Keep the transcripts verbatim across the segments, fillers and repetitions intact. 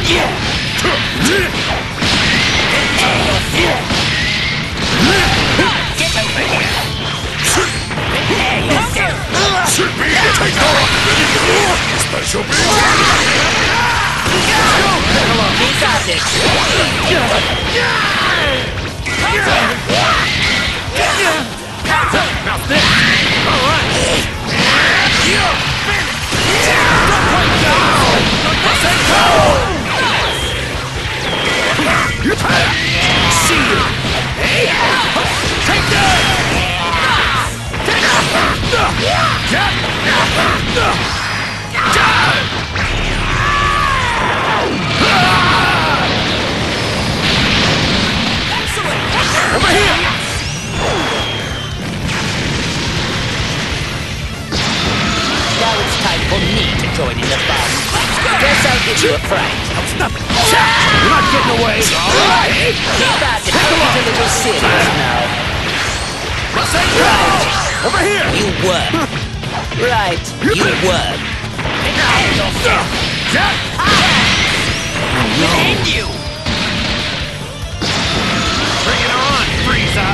Special beam! Come on, he got this! Now this! Alright! See you! Take that! Over here! Now it's time for me to join in the fun. Guess I'll give you a fright. It's nothing. You're not getting away. Alright! Keep at it. Take a little serious now. Right. Over here! You work. Right. You work. End you! Bring it on, Frieza!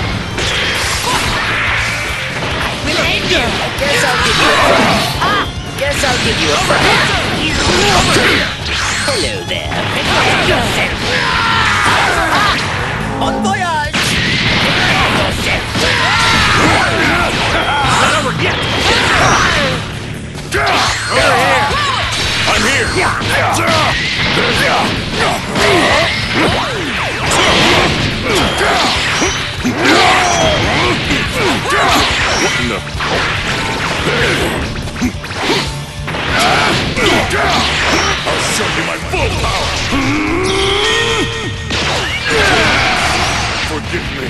We'll end you. Guess I'll give you a fright. Guess I'll give you a fright. Hello there. Bon voyage! Not over yet! Over here! I'm here! No. I'll show you my full power! Forgive me.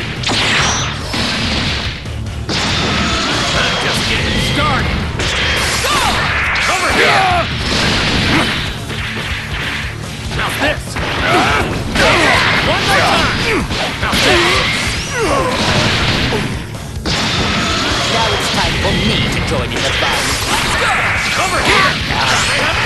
I'm just getting started. Go! Over here! Now this! One more time! Now this! Now it's time for me to join in the fun. Over here!